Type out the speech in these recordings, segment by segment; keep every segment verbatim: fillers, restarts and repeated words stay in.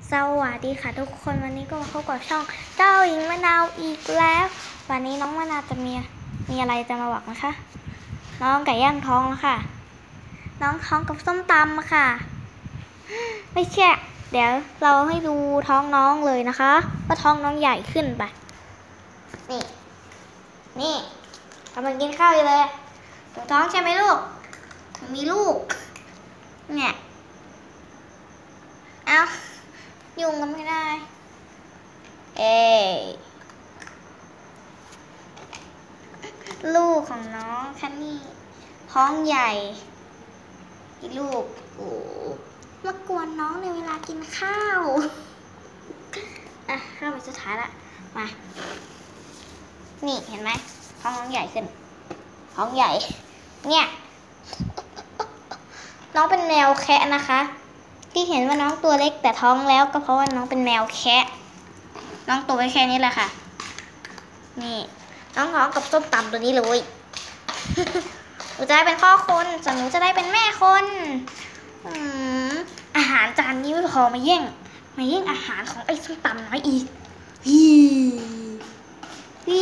สวัสดีค่ะทุกคนวันนี้ก็มาพบกับช่องเจ้าหญิงมะนาวอีกแล้ววันนี้น้องมะนาวจะมีมีอะไรจะมาบอกนะคะน้องไก่ย่างท้องแล้วค่ะน้องท้องกับส้มตำค่ะไม่เชื่อเดี๋ยวเราให้ดูท้องน้องเลยนะคะว่าท้องน้องใหญ่ขึ้นไปนี่นี่กำลังกินข้าวอยู่เลยถูกท้องใช่ไหมลูกมีลูกเนี่ยเอายุ่งกันไม่ได้เอลูกของน้องคันนี่ท้องใหญ่กี่ลูกโอ้มากวนน้องในเวลากินข้าวอ่ะเข้าไปสุดท้ายละมานี่เห็นไหมท้องน้องใหญ่ขึ้นท้องใหญ่เนี่ยน้องเป็นแมวแคะนะคะที่เห็นว่าน้องตัวเล็กแต่ท้องแล้วก็เพราะว่าน้องเป็นแมวแคะน้องตัวไว้แค่นี้แหละค่ะนี่น้องท้องกับส้มตำตัวนี้เลยหนูจะได้เป็นพ่อคนส่วนหนูจะได้เป็นแม่คนอืมอาหารจานนี้ไม่พอมาแย่งมาแย่งอาหารของไอ้ส้มตำน้อยอีกฮีฮี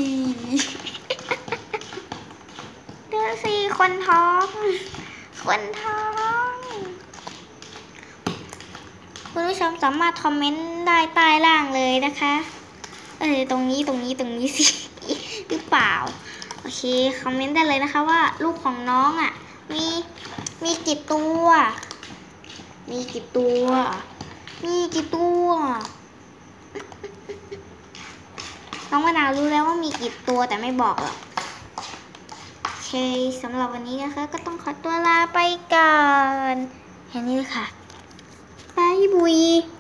เดือสิคนท้องคนท้องคุณผู้ชมสามารถคอมเมนต์ได้ใต้ล่างเลยนะคะเออตรงนี้ตรงนี้ตรงนี้สิ หรือเปล่าโอเคคอมเมนต์ได้เลยนะคะว่าลูกของน้องอ่ะมีมีกี่ตัวมีกี่ตัวมีกี่ตัวน้องมะนาวรู้แล้วว่ามีกี่ตัวแต่ไม่บอกหรอกโอเคสำหรับวันนี้นะคะก็ต้องขอตัวลาไปก่อนแค่นี้เลยค่ะบายบุย